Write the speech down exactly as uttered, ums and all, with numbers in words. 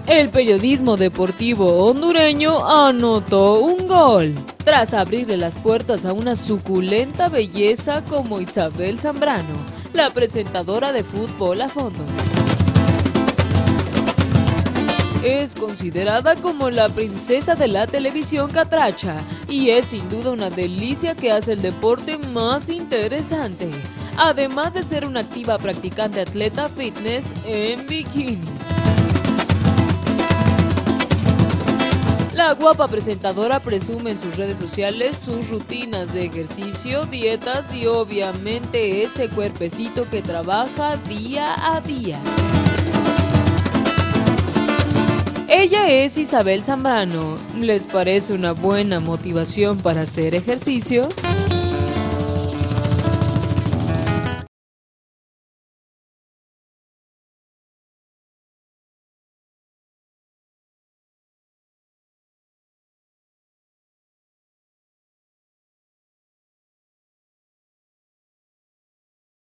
El periodismo deportivo hondureño anotó un gol, tras abrirle las puertas a una suculenta belleza como Isabel Zambrano, la presentadora de Fútbol a Fondo. Es considerada como la princesa de la televisión catracha y es sin duda una delicia que hace el deporte más interesante, además de ser una activa practicante atleta fitness en bikini. La guapa presentadora presume en sus redes sociales sus rutinas de ejercicio, dietas y obviamente ese cuerpecito que trabaja día a día. Ella es Isabel Zambrano. ¿Les parece una buena motivación para hacer ejercicio?